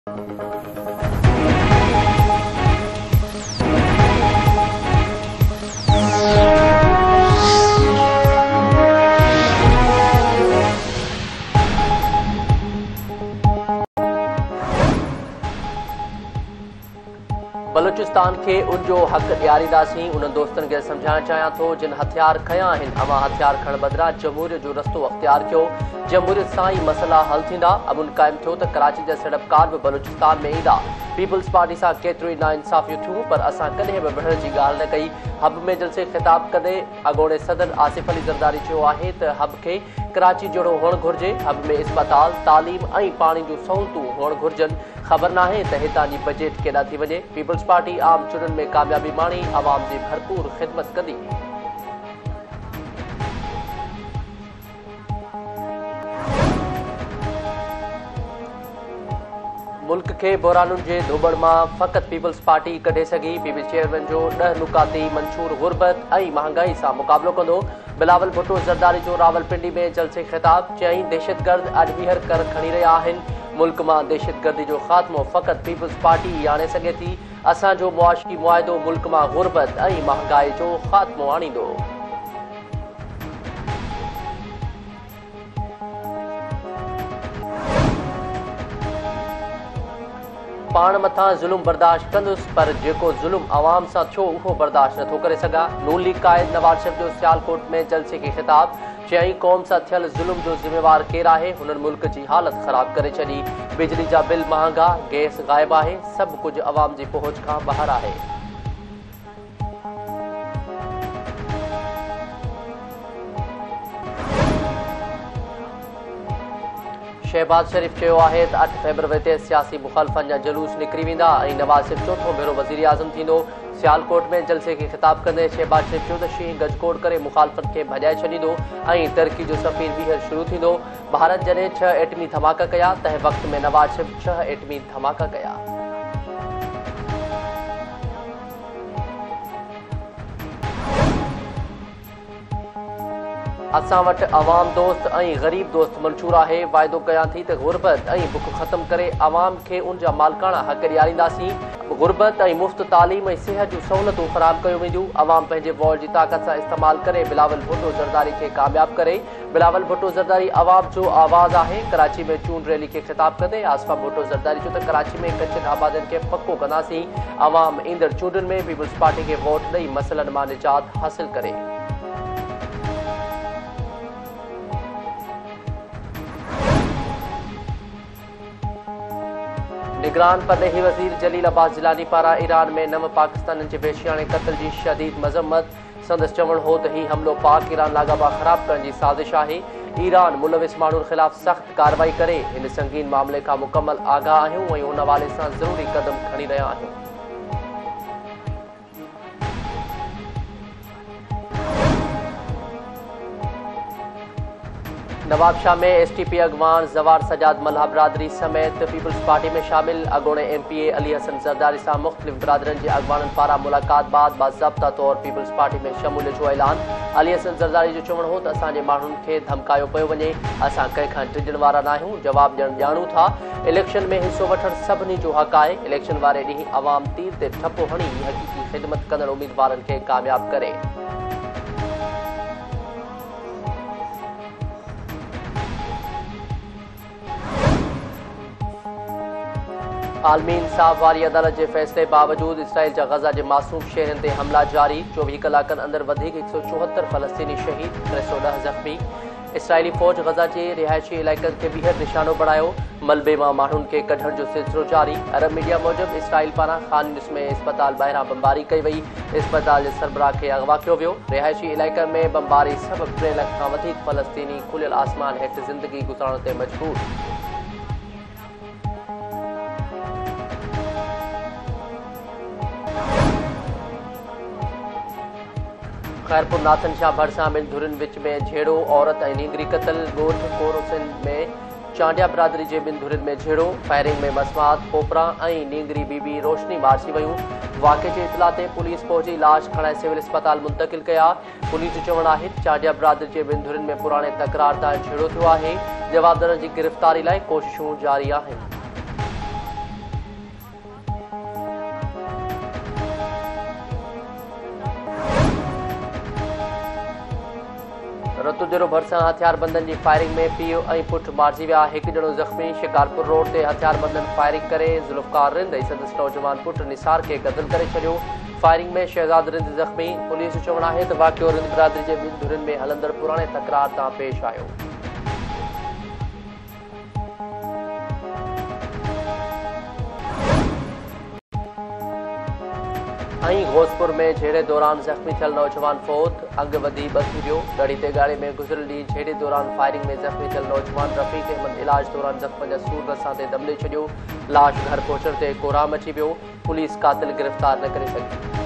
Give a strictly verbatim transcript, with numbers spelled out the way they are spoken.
बलूचिस्तान के उनजो हक़ ॾियारींदासीं। उन दोस्तनि खे सम्झाइणु चाहियां थो जिन हथियार खयां आहिनि। अवां हथियार खणण बदिरां जमहूरियत जो रस्तो अख़्तियार कयो। जमहूरियत सां ई मसइला हल थींदा। अमुन क़ाइमु थियो त कराची जा सीड़पकार बि बलूचिस्तान में ईंदा। पीपल्स पार्टी सां केतिरियूं ई नाइंसाफ़ियूं थियूं, पर असां कॾहिं बि विढ़ण जी ॻाल्हि न कई। हब में जलसे ख़िताब कंदे अॻोणे सदर आसिफ अली ज़रदारी चयो आहे त हब खे कराची जहिड़ो हुअणु घुरिजे। हब में इस्पताल, तालीम ऐं पाणी जूं सहूलियतूं हुअणु घुरिजनि। ख़बर नाहे त हितां जी बजट केॾां थी वञे। पीपल्स पार्टी आम चूंडनि में कामयाबी माणी अवाम जी भरपूर ख़िदमत कंदी। मुल्क के बहरानुनि जे धोबड़ मां फ़क़ति पीपल्स पार्टी कढे सघी। पीपी चेयरमैन जो ॾह नुकाती मंशूर गुरबत ऐं महांगाई सां मुक़ाबिलो कंदो। बिलावल भुट्टो ज़रदारी जो रावलपिंडी में जलसे ख़िताब चयईं दहशतगर्द अॼु ॿीहर कर खणी रहिया आहिनि। मुल्क मां दहशतगर्दी जो ख़ात्मो फ़क़ति पीपल्स पार्टी ई आणे सघे थी। असांजो मुआशी मुआइदो मुल्क मां गुरबत ऐं महांगाई जो ख़ात्मो आणींदो। पाण मथां ज़ुल्म बर्दाश्त कंदुसि, पर जेको ज़ुल्म अवाम सां थियो उहो बर्दाश्त नथो करे सघां। नून लीग क़ाइद नवाज़ शरीफ जो सियालकोट में जलसे खे ख़िताब चयईं क़ौम सां थियल ज़ुल्म जो ज़िम्मेवार केरु आहे। हुननि मुल्क जी हालत ख़राब करे छॾी। बिजली जा बिल महांगा, गैस ग़ाइब आहे, सभु कुझु अवाम जी पहुच खां ॿाहिरि आहे। शहबाज शरीफ चयो आहे त अठ फेबरवरी ते सियासी मुखालफ़नि जा जुलूस निकिरी वेंदा ऐं नवाज़ शरीफ चोथों भेरो वज़ीर आज़म थींदो। सियालकोट में जलसे खे ख़िताब कंदे शहबाज शरीफ चयो त शींहुं गजगोड़ करे मुखालफ़त खे भॼाए छॾींदो ऐं तरक़ी जो सफ़ीर ॿीहर शुरू थींदो। भारत जॾहिं छह एटमी धमाका कया, तंहिं वक़्त में नवाज़ शरीफ छह एटमी धमाका कया। असां वटि अवाम दोस्त ऐं ग़रीब दोस्त मंशूर आहे। वाइदो कयां थी त गुरबत ऐं बुख ख़त्म करे अवाम खे उन जा मालिकाना हक़ ॾियारींदासीं। गुरबत ऐं मुफ़्त तालीम ऐं सिहत जूं सहूलियतूं फ़राहम कयूं वेंदियूं। अवाम पंहिंजे वोट जी ताक़त सां इस्तेमालु करे बिलावल भुट्टो ज़रदारी खे कामयाबु करे। बिलावल भुट्टो ज़रदारी अवाम जो आवाज़ आहे। कराची में चूंड रैली खे ख़िताब कंदे आसिफा भुट्टो ज़रदारी चयो त कराची में कचनि आबादियुनि खे पको कंदासीं। अवाम ईंदड़ चूंडुनि में पीपल्स पार्टी खे वोट ॾेई मसइलनि मां निजात हासिल करे। निगरान परॾेही वज़ीर जलील अब्बास जिलानी पारां ईरान में नव पाकिस्तानियुनि जे बेशियाणे क़त्ल जी शदीद मज़म्मत। संदसि चवणु हो त ही हमिलो पाक ईरान लाॻापा ख़राब करण जी साज़िश आहे। ईरान मुलविस माण्हुनि ख़िलाफ़ सख़्त कार्रवाई करे। हिन संगीन मामले खां मुकमल आगाह आहियूं ऐं हुन हवाले सां ज़रूरी क़दम खणी रहिया आहियूं। नवाबशाह में एस टी पी अगवान जवार सजाद मल्हा बिरादरी समेत पीपल्स पार्टी में शामिल अॻोणे M P A Ali Hasan Zardari सां मुख़्तलिफ़ बिरादरनि जे अगवाननि पारां मुलाक़ात बाद बाज़ाब्ता तौर पीपल्स पार्टी में शमूलियत जो ऐलान। अली हसन ज़रदारी जो चवणु हो त असांजे माण्हुनि खे धमकायो पियो वञे। असां कंहिंखां टिजण वारा न आहियूं, जवाबु ॾियणु ॼाणूं था। इलेक्शन में हिसो वठणु सभिनी जो हक़ आहे। इलेक्शन वारे ॾींहुं अवाम तीर ते ठपो हणी हक़ीक़ी ख़िदमत कंदड़ उम्मीदवारनि खे कामयाबु करे। आलमी इंसाफ़ वारी अदालत जे फ़ैसिले बावजूदि इसराइल जा ग़ज़ा जे मासूम शहरनि ते हमला जारी। चोवीह कलाकनि अंदरि वधीक हिकु सौ चोहतरि फ़लस्तीनी शहीद, टे सौ ॾह ज़ख़्मी। इसराइली फ़ौज ग़ज़ा जे रिहाइशी इलाइक़नि खे ॿीहर निशानो बणायो। मलबे मां माण्हुनि खे कढण जो सिलसिलो जारी। अरब मीडिया मूजिबि इसराइल पारां ख़ान यूनिस में इस्पताल ॿाहिरां बमबारी कई वई। इस्पताल जे सरबराह खे अगवा कयो वियो। रिहाइशी इलाइक़नि में बमबारी सबबि टे लख खां वधीक फ़लस्तीनी खुलियल आसमान हेठि ज़िंदगी गुज़ारण ते मजबूर। खैरपुर नाथन शाह भरिसां ॿिनि धुरियुनि विच में झेड़ो, औरत ऐं नींगरी क़तल। ॻोठ कोरोसिन में चांडिया बिरादरी जे ॿिनि धुरियुनि में झेड़ो। फायरिंग में मसमात, पोपरा ऐं नींगरी बीबी रोशनी मारिजी वयूं। वाक़े जे इतला ते पुलिस पहुची लाश खणाए सिविल अस्पताल मुंतक़िल कया। पुलिस जो चवणु आहे त चांडिया बिरादरी जे ॿिनि धुरियुनि में पुराणे तकरार तां झेड़ो थियो आहे। जवाबदारनि जी गिरफ़्तारी लाइ कोशिशूं जारी आहिनि। कब्जे भरिसां हथियारबंदनि जी फायरिंग में पीउ ऐं पुटु मारिजी विया। हिकु ॼणो ज़ख़्मी। शिकारपुर रोड ते हथियारबंदनि फायरिंग करे ज़ुल्फ़कार रिंद ऐं संदसि नौजवान पुटु निसार खे क़त्ल करे छॾियो। फायरिंग में शहज़ाद रिंद ज़ख़्मी। पुलिस जो चवणु आहे त वाक़ियो रिंद बिरादरी जे ॿिनि धुरियुनि में हलंदड़ पुराणे तकरार तां पेश आयो। घोसपुर में झेड़े दौरान जख्मी थियल नौजवान फौत। अग वधी बची वियो। दड़ी ते गाड़ी में गुज़िरियल ॾींहुं झेड़े दौरान फायरिंग में जख्मी थियल नौजवान रफ़ीक अहमद इलाज दौरान ज़ख़्म जा सूर रसां ते दम ॾेई छॾियो। लाश घर पहुचण ते कोराम अची वियो। पुलिस कातिल गिरफ़्तार न करे सघी।